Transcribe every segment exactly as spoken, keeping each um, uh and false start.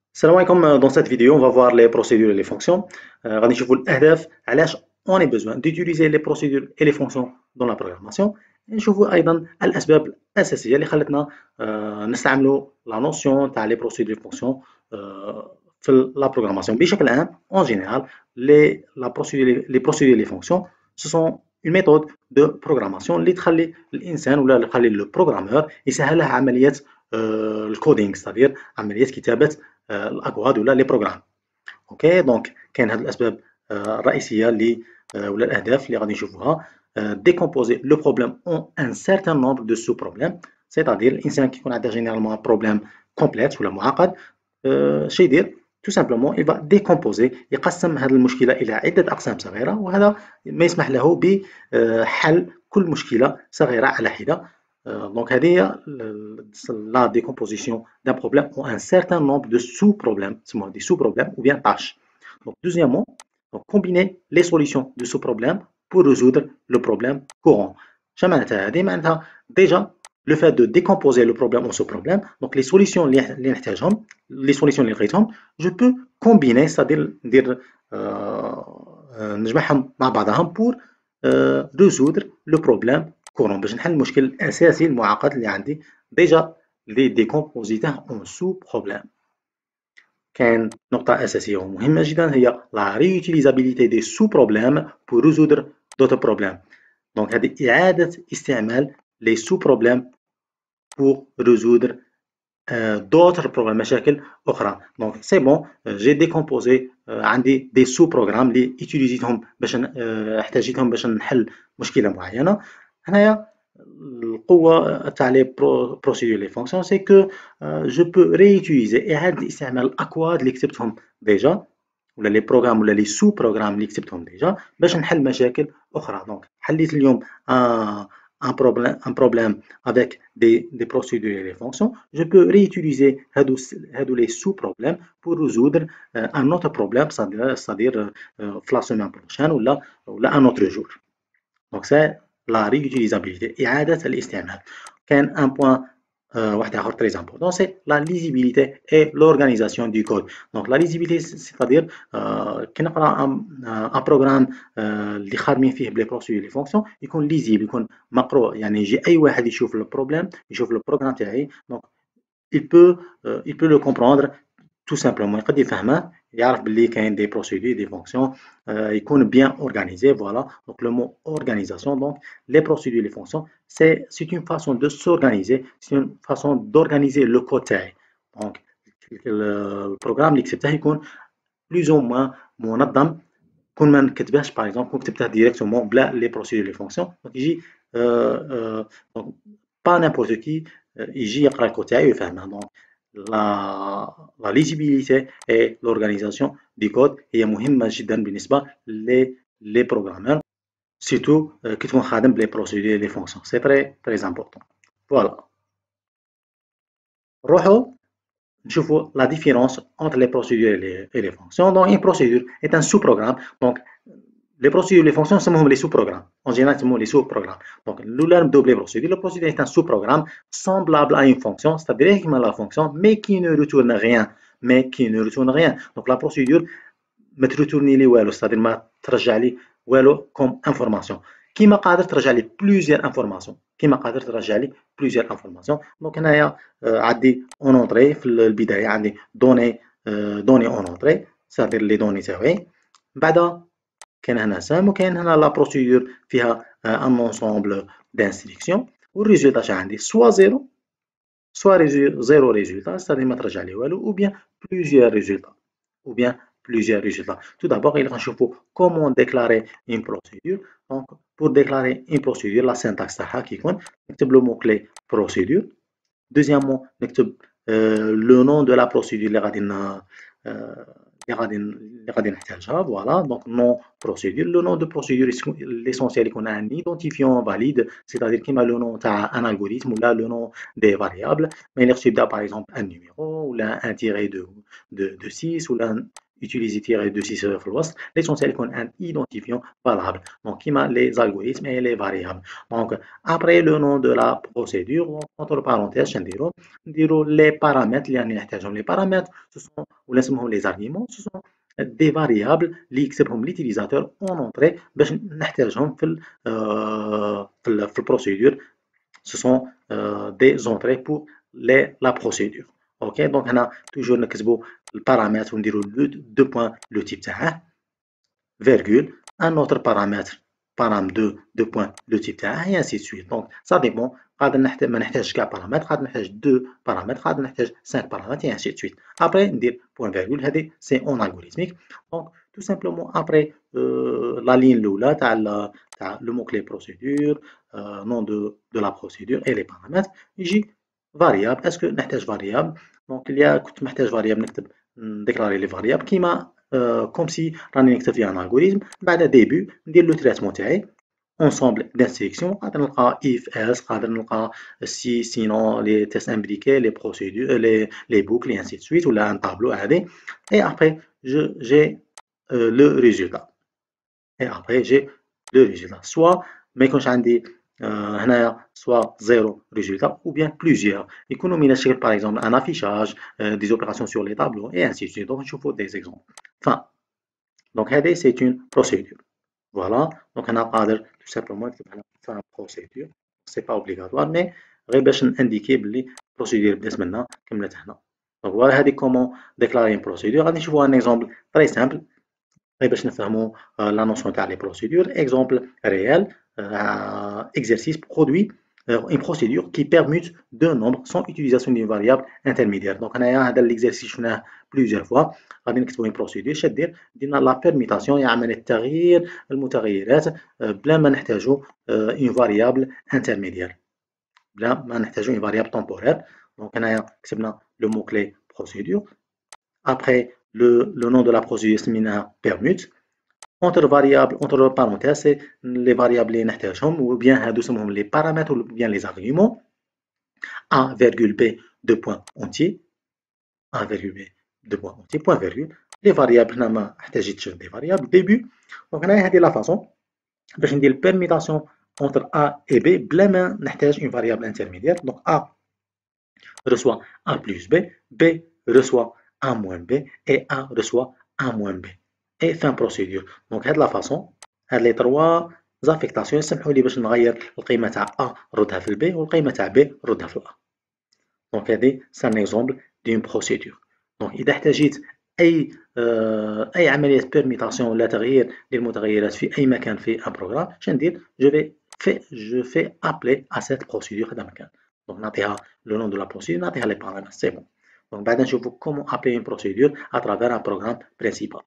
Salam alaikum, dans cette vidéo, on va voir les procédures et les fonctions. Euh, غادي نشوفوا الأهداف علاش on a besoin d'utiliser les procédures et les fonctions dans la programmation. نشوفوا أيضا الأسباب الأساسية اللي خلتنا آه، نستعملوا la notion تاع les procédures et fonctions آه، في la programmation. بشكل عام, en général, les, la procédure, les procédures et les fonctions, ce sont une méthode de programmation اللي تخلي الإنسان ولا اللي تخلي le programmeur يسهلها عملية آه، الكودينغ, c'est-à-dire عملية كتابة الاكواد ولا لي بروغرام. اوكي دونك كاين هاد الاسباب الرئيسيه اللي ولا الاهداف اللي غادي نشوفوها. ديكومبوزي لو بروبليم اون ان سيرتان نومبر دو سو بروبليم، سيتادير الانسان كيكون عنده جينيرالمون بروبليم كومبلكس ولا معقد، اش يدير تو سامبلومون يبا ديكومبوزي، يقسم هذه المشكله الى عده اقسام صغيره، وهذا ما يسمح له بحل كل مشكله صغيره على حده. Donc, la décomposition d'un problème en un certain nombre de sous-problèmes, des sous-problèmes ou bien tâches. Donc, deuxièmement, donc, combiner les solutions de sous-problèmes pour résoudre le problème courant. Déjà, le fait de décomposer le problème en sous-problèmes, donc les solutions, les solutions, je peux combiner, c'est-à-dire نجمعهم مع بعضهم pour résoudre le problème كورون باش نحل المشكل الاساسي المعقد اللي عندي. ديجا لي ديكومبوزيتاه اون سو بروبليم. كاين نقطة أساسية ومهمة جدا هي لا ريوتيليزابيليتي دي سو بروبليم بور ريزودر دوتر بروبليم. دونك هذه إعادة استعمال لي سو بروبليم بور ريزودر دوتر بروبليم، مشاكل أخرى. دونك سي بون جي ديكومبوزي عندي دي سو بروغرام لي ايتيليزيتهم باش احتاجيتهم باش نحل مشكلة معينة. هنايا القوة تاع لي بروسيدور لي فونكسيون سي كو جو بو ريوتيليزي، إعادة الاستعمال الأكواد اللي كتبتهم ديجا ولا لي بروغرام ولا لي سو بروغرام اللي كتبتهم ديجا باش نحل مشاكل أخرى. دونك حليت اليوم ان un problème, un problème avec des, des procédures et des fonctions, je peux réutiliser les sous-problèmes pour résoudre euh, un autre problème, c'est-à-dire euh, la semaine prochaine ou, là, ou là, un autre jour. Donc c'est la réutilisabilité, إعادة الاستعمال. كاين un point واحد آخر très important, c'est la lisibilité et l'organisation du code. Donc la lisibilité, c'est-à-dire كي نقرا ان بروغرام اللي خادمين فيه بلي بروسيدور لي فونكسيون يكون ليزيبل، يكون مقروء، يعني يجي اي واحد يشوف البروبليم يشوف البروغرام تاعي، دونك il peut il peut le comprendre tout simplement، يقد يفهمه، يعرف باللي كاين دي بروسيدور دي فونكسيون، يكون بيان اورغانيزي. فوالا دونك لو مو اورغانيزاسيون. دونك لي بروسيدور لي فونكسيون سي سي اون فاسون دو سورغانيزي، سي اون فاسون دورغانيزي لو كود تاعي. دونك البروغرام اللي كتبته يكون بلوز او موان منظم، كون ما نكتبهش باغ اكزومبل، كون كتبته ديريكتومون بلا لي بروسيدور لي فونكسيون، دونك يجي با نيمبورت كي يجي يقرا الكود تاعي ويفهمه. دونك La, la lisibilité et l'organisation du code هي مهمة جدا بالنسبة لي لي بروغرامور، سيرتو كي تكون خادم بلي بروسيدور لي فونكسيون، سي تري تري امبورطون. فوالا نروحو نشوفو la différence entre les procédures et les, et les fonctions. Donc une procédure est un sous-programme. Donc les procédures les fonctions نسموهم les sous-programmes. En général نسموهم les sous-programmes. Donc l'oula نبداو بلي procédure. Le procédure est un sous-programme semblable à une fonction, c'est-à-dire كيما la fonction mais qui ne retourne rien, mais qui ne retourne rien. Donc la procédure ما تريتورني لي والو، c'est-à-dire ما ترجع لي والو comme information. كيما قادر ترجع لي plusieurs informations، كيما قادر ترجع لي plusieurs informations. دونك هنايا عندي اون اونطري في البدايه، عندي دوني دوني اون اونطري، c'est-à-dire لي دوني تاعي، بعد كاين هنا سام، وكاين هنا لا بروسيدور فيها ان انسومبل دانستركسيون، والريزولتا اش عندي سوا زيرو سوا زيرو ريزولتا، c'est-à-dire ما ترجع لي والو، ou bien plusieurs résultats ou bien plusieurs résultats. Tout d'abord, il va نشوفوا comment déclarer une procédure. Donc, pour déclarer une procédure, la syntaxe تاعها كيكون نكتب le mot clé procédure. Deuxièmement, نكتب le nom de la procédure اللي غادي اللي غادي اللي غادي نحتاجها. Voilà, donc nom procédure. Le nom de procédure l'essentiel يكون un identifiant valide, c'est-à-dire كيما le nom تاع un algorithme ولا le nom des variables. ما يليقش يبدا par exemple un numéro ولا un tiré de de de six ولا utiliser tiret deux six في الوسط. L'essentiel يكون un identifiant valable. Donc كيما les algorithmes et les variables. Donc après le nom de la procédure entre parenthèses نديرو نديرو les paramètres اللي راني نحتاجهم. Les paramètres ce sont ولا نسموهم les arguments, ce sont des variables اللي يكتبهم l'utilisateur en entrée باش نحتاجهم في ال في في البروسيدور. Ce sont euh, des entrées pour les, la procédure. Ok, donc on a toujours le paramètre, on dit le deux points, le type تاعه, virgule, un autre paramètre, param deux, deux points, le type تاعه, et ainsi de suite. Donc ça dépend. قادر نحتاج ما نحتاجش كاع paramètres, قادر نحتاج deux paramètres, قادر نحتاج cinq paramètres, et ainsi de suite. Après ندير point virgule, هذه c'est en algorithmique. Donc tout simplement après euh, la ligne الاولى تاع تاع le mot clé procédure, euh, nom de de la procédure et les paramètres, يجي variable. Est-ce que نحتاج variable? Donc il y a كنت محتاج variable نكتب déclarer les variables كيما euh, comme si راني نكتب في un algorithme. بعد début ندير le traitement تاعي ensemble d'instructions, قادر نلقى if else, قادر نلقى si sinon les tests imbriqués, les procédures, les les boucles et ainsi de suite, ou là un tableau هذه. Et après je j'ai euh, le résultat. Et après j'ai le résultat. Soit ما يكونش عندي هنايا soit zéro résultat ou bien plusieurs. يكونوا من الشكل par exemple un affichage, euh, des opérations sur les tableaux et ainsi de suite. Donc نشوفوا des exemples. Enfin, donc هذه c'est une procédure. Voilà, donc on a قادر tout simplement faire une procédure. C'est pas obligatoire mais غير باش indiquer بلي procédure بدات منا كملت هنا. Donc voilà هذه comment déclarer une procédure. غادي نشوفوا un exemple très simple غير باش نفهموا la notion تاع les procédures. Exemple réel, euh, exercice produit une procédure qui permute deux nombres sans utilisation d'une variable intermédiaire. Donc هنايا هذا l'exercice شفناه plusieurs fois. غادي نكتبوا une procédure اش دير ديرنا la permutation يعني عملية تغيير المتغيرات بلا ما نحتاجوا une variable intermédiaire, بلا ما نحتاجوا une variable temporaire. Donc هنايا كتبنا le mot clé procédure. Après le, le nom de la procédure سميناها permute. Entre variables, entre parenthèses, c'est les variables اللي نحتاجهم ou bien هادو سموهم les paramètres ou bien les arguments. A virgule B deux points entier. A virgule B deux points entier point virgule. Les variables هنا ما احتاجتش des variables début. Donc هنايا هذه la façon باش ندير permutation entre A et B بلا ما نحتاج une variable intermédiaire. Donc A reçoit A plus B, B reçoit A moins B et A reçoit A moins B. Et fin procédure. Donc هاد لا فاصون هاد لي تروا زافيكتاسيون يسمحوا لي باش نغير القيمه تاع A نردها في البي والقيمه تاع B نردها في الA. دونك هادي سي ان اكزومبل دون بروسيدور. دونك اذا احتاجيت اي آه اي عمليه بيرميتاسيون ولا تغيير للمتغيرات في اي مكان في ان بروغرام اش ندير جو في في جو في ابلي ا سيت بروسيدور هذا مكان. دونك نعطيها لو نون دو لا بروسيدور نعطيها لي بارامتر سي بون. دونك بعد نشوفوا كومون ابلي اون بروسيدور ا ترافير ان بروغرام برينسيبال.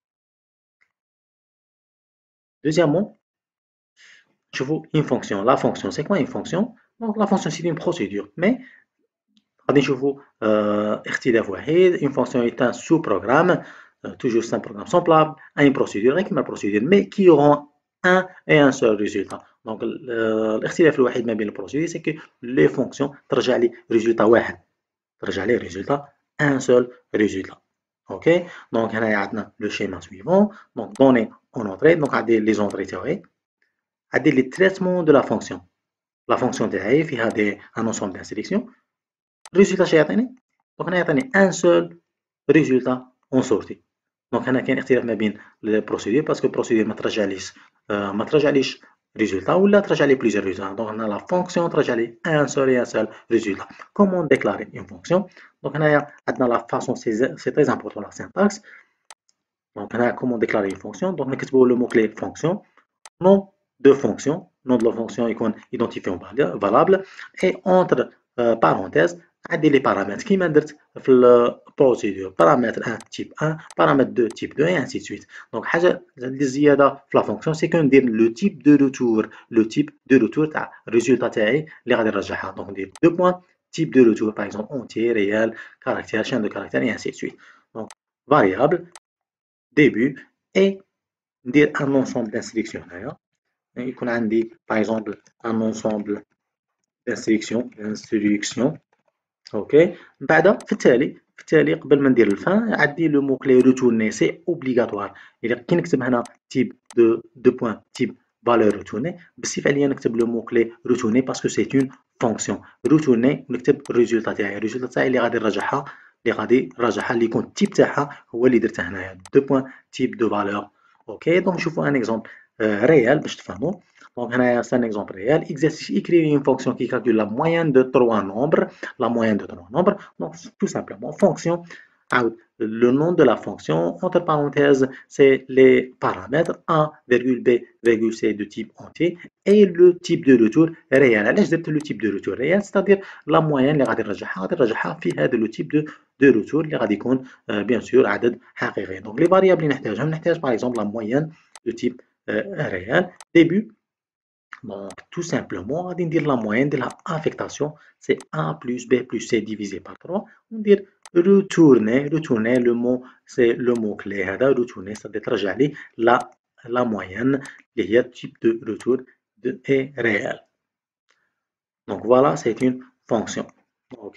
Deuxièmement, je vous une fonction. La fonction, c'est quoi une fonction? Donc la fonction, c'est une procédure. Mais, je vous une fonction est un sous-programme, toujours c'est un programme semblable à une procédure, avec une procédure, mais qui auront un et un seul résultat. Donc, الاختلاف الوحيد ما بين البروسيدور, c'est que les fonctions ترجع لي résultat واحد. ترجع لي résultat un seul résultat. Ok, donc هنا عندنا le schéma suivant. Donc données en entrée, donc عندي les entrées تاعي, عندي les traitements de la fonction. La fonction تاعي فيها des un ensemble d'instructions. résultat شي يعطيني؟ donc هنا يعطيني un seul résultat en sortie. donc هنا كاين اختلاف ما بين البروسيدور باسكو البروسيدور ما ترجعليش ما ترجعليش résultat ولا ترجع لي plusieurs résultats. donc هنا la fonction ترجع لي un seul et un seul résultat. comment déclarer une fonction? donc هنايا عندنا la façon c'est très important la syntaxe. donc هنا comment déclarer une fonction. donc نكتبوا le mot clé fonction, nom de fonction, nom de la fonction يكون identifiant valable et entre euh, parenthèses عندي les paramètres كيما درت في البروسيدور. paramètre un type un, paramètre deux type deux et ainsi de suite. donc حاجه اللي زياده في لا فونكسيون سي كو ندير لو تيب دو روتور لو تيب دو روتور تاع الريزولتا تاعي اللي غادي نرجعها. دونك ندير دو بوين type de retour par exemple entier, réel, caractère, chaîne de caractère et ainsi de suite. donc variable début et ندير un ensemble d'instructions هنايا يكون عندي par exemple un ensemble d'instructions d'instructions. اوكي بعد في التالي في التالي قبل ما ندير الفان عندي لو مو كلي روتورني سي اوبليغاتوار. الا كي نكتب هنا تيب دو دو بوين تيب فالور روتورني بالصفه عليا نكتب لو مو كلي روتورني باسكو سي اون فونكسيون روتورني ونكتب الريزولتا تاعي. الريزولتا تاعي اللي غادي نرجعها اللي غادي نرجعها اللي يكون التيب تاعها هو اللي درته هنايا دو بوين تيب دو فالور. اوكي دونك نشوفوا ان اكزومبل ريال باش تفهموا. Donc, c'est un exemple réel. Exercice, écrire une fonction qui calcule la moyenne de trois nombres. La moyenne de trois nombres. Donc, tout simplement, fonction. Le nom de la fonction, entre parenthèses, c'est les paramètres A, B, C de type entier et le type de retour réel. علاش درت le type de retour réel, c'est-à-dire la moyenne اللي غادي نرجعها غادي نرجعها في هذا le type de de retour اللي غادي يكون bien sûr عدد حقيقي. Donc, les variables اللي نحتاجهم نحتاج par exemple la moyenne de type réel. Début. Donc, tout simplement, on va dire la moyenne de la affectation, c'est A plus B plus C divisé par trois. On va dire retourner, retourner, le mot, c'est le mot-clé, retourner, ça veut dire la, la moyenne, le type de retour de, est réel. Donc, voilà, c'est une fonction. OK.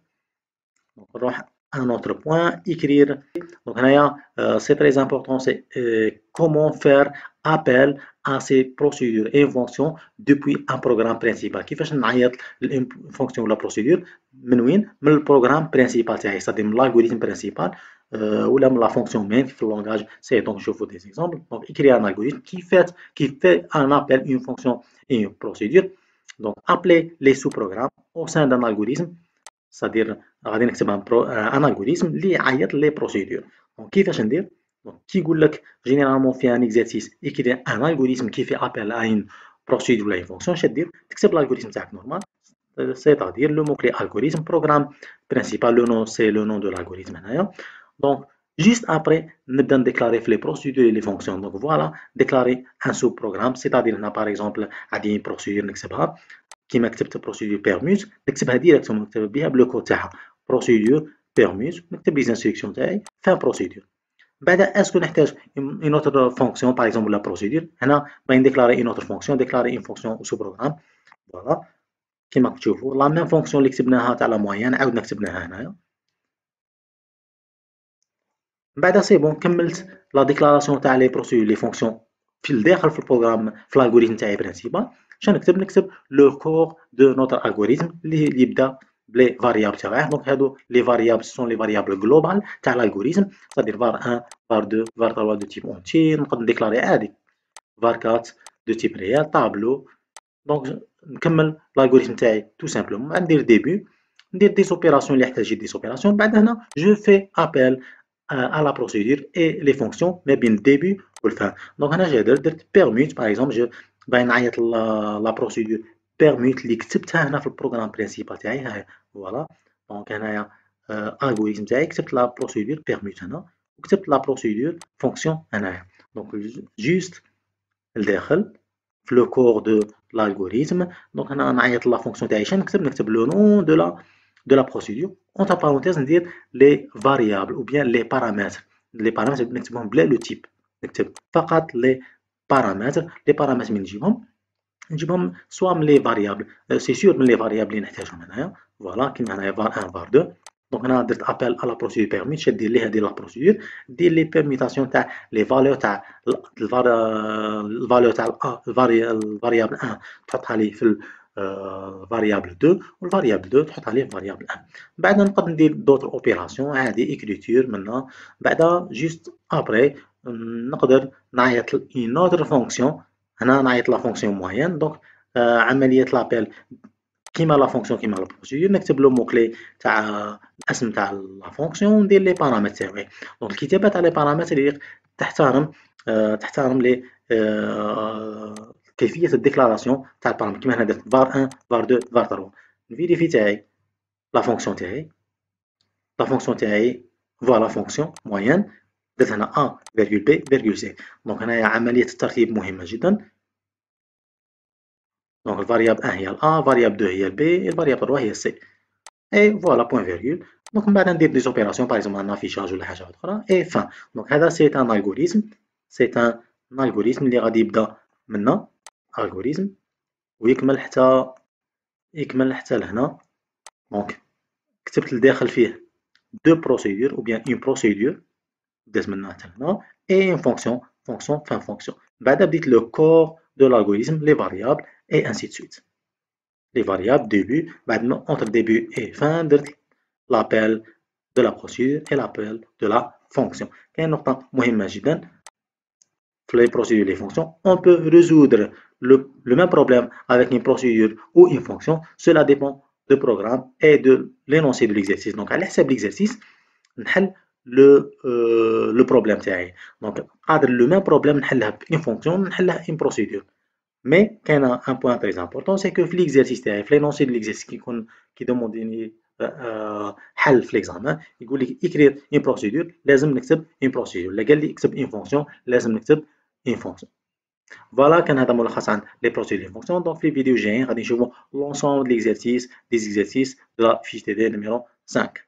Donc, on va un autre point, écrire. Donc, euh, c'est très important, c'est euh, comment faire appel à ces procédures et fonctions depuis un programme principal. كيفاش نعيط الفونكسيون ولا procédure من وين؟ من البروغرام برينسيبال تاعي، c'est-à-dire من l'algorithme principal ولا من la fonction main في le langage C. Donc, je vous des exemples. Donc, écrire un algorithme qui fait, qui fait un appel, une fonction et une procédure. Donc, appeler les sous-programmes au sein d'un algorithme. C'est-à-dire غادي نكتب ان الغوريثم اللي يعيط لي بروسيدور. دونك كيفاش ندير؟ دونك كيقول لك جينيرالمون في ان اكزرسيس اكري ان الغوريثم كي في ابل ا اون بروسيدور ولا اون فونكسيون. اش دير؟ تكتب الالغوريثم تاعك نورمال سيتادير لو مو كلي الغوريثم بروغرام برينسيبال لو نون سي لو نون دو الالغوريثم هنايا. دونك جوست ابري نبدا نديكلاري في لي بروسيدور لي فونكسيون. دونك فوالا ديكلاري ان سو بروغرام سيتادير هنا باغ اكزومبل عندي بروسيدور نكتبها كيما كتبت بروسيدور بيرموت نكتبها ديريكتومون نكتب بها بلو كود تاعها بروسيدور بيرموت نكتب لي زانستركسيون تاعي فان بروسيدور. بعد اسكو نحتاج اون اوتر فونكسيون باغ اكزومبل ولا بروسيدور. هنا باغي نديكلاري اون اوتر فونكسيون ديكلاري اون فونكسيون سو بروغرام. فوالا كيما كتشوفوا لا ميم فونكسيون اللي كتبناها تاع لا موين عاودنا كتبناها هنايا. بعد سي بون كملت لا ديكلاراسيون تاع لي بروسيدور لي فونكسيون في الداخل في البروغرام في الالغوريثم تاعي برينسيبال. اش نكتب؟ نكتب لو كور دو نوتر الغوريثم اللي يبدا بلي فاريابل تاعه. دونك هادو لي فاريابل سون لي فاريابل جلوبال تاع الالغوريثم c'est-à-dire var واحد var deux var trois دو تيب اونتي. نقدر نديكلاري عادي var quatre دو تيب ريال طابلو. دونك نكمل الالغوريثم تاعي تو سامبلومون ندير ديبي ندير دي اوبيراسيون اللي يحتاج دي اوبيراسيون. بعد هنا جو في ابل à la procédure et les fonctions ما بين الديبي والفان. دونك هنا جا درت بيرميت باغ اكزومبل جو باغي نعيط لا بروسيدور بيرميت اللي كتبتها هنا في البروغرام برينسيبال تاعي هاي فوالا. دونك هنايا الغوريثم تاعي كتبت لا بروسيدور بيرميت هنا وكتبت لا بروسيدور فونكسيون هنايا. دونك جوست لداخل في لو كور دو l'algorithme. دونك هنا نعيط لا فونكسيون تاعي شنو نكتب؟ نكتب لو نون دو لا de la procédure entre parenthèses ندير les variables ou bien les paramètres. les paramètres نكتبهم بلا لو تيب نكتب فقط les paramètres. les paramètres من نجيبهم نجيبهم سوا من لي فاريابل سي سور من لي فاريابل اللي نحتاجهم هنايا. فوالا كيما هنايا var واحد var deux. دونك هنا درت ابل على بروسيدور بيرميت. اش دير لي هذه لا بروسيدور دير لي بيرميتاسيون تاع لي فالور تاع الفالور تاع الفاريابل واحد تحطها لي في فاريابل deux والفاريابل deux تحط عليه فاريابل واحد. بعد نقدر ندير دوطر اوبيراسيون عادي اكريتور منا. بعدا جوست ابري نقدر نعيط اون اوتر فونكسيون. هنا نعيط لا فونكسيون موين. دونك عمليه لابيل كيما لا فونكسيون كيما لا بروسيدور نكتب لو مو كلي تاع الاسم تاع لا فونكسيون وندير لي بارامتر تاعي. دونك الكتابه تاع لي بارامتر اللي تحترم تحترم لي كيفيه الديكلاراسيون تاع البارامتر. كيما هنا درت var واحد var deux var trois. نفيريفي تاعي لا فونكسيون تاعي لا فونكسيون تاعي فوالا فونكسيون موين درت هنا a virgule b virgule c. دونك هنايا عمليه الترتيب مهمه جدا. دونك الفاريابل واحد هي ا فاريابل deux هي b الفاريابل trois هي c اي فوالا بوين فيرغول. دونك من بعد ندير دي اوبيراسيون باغ اكزومبل ان افيشاج ولا حاجه اخرى اي فان. دونك هذا سي ان الغوريثم سي ان الغوريثم اللي غادي يبدا منا الغوريثم ويكمل حتى يكمل حتى لهنا. دونك كتبت لداخل فيه deux procédures ou bien une procédure et une fonction, fonction, fin fonction. بعد بديت le corps de l'algorithme, les variables et ainsi de suite. Les variables début, بعد entre début et fin درت l'appel de la procédure et l'appel de la fonction. كاين نقطة مهمة جدا في les procédures et les fonctions. On peut résoudre le, le même problème avec une procédure ou une fonction. Cela dépend du programme et de l'énoncé de l'exercice. Donc على حسب l'exercice نحل le euh, le problème تاعي. Donc قادر le même problème نحلها une fonction نحلها une procédure. Mais كاين un point très important, c'est que في l'exercice تاعي في l'énoncé de l'exercice qui يكون qui demande حل في l'examen يقول لك écrire une procédure لازم نكتب une procédure. لا قال لي اكتب une fonction لازم نكتب une fonction. Voilà كان هذا ملخص عن les procédures et fonctions. Donc في الفيديو الجايين غادي نشوفوا l'ensemble de l'exercice des exercices de la fiche T D numéro cinq.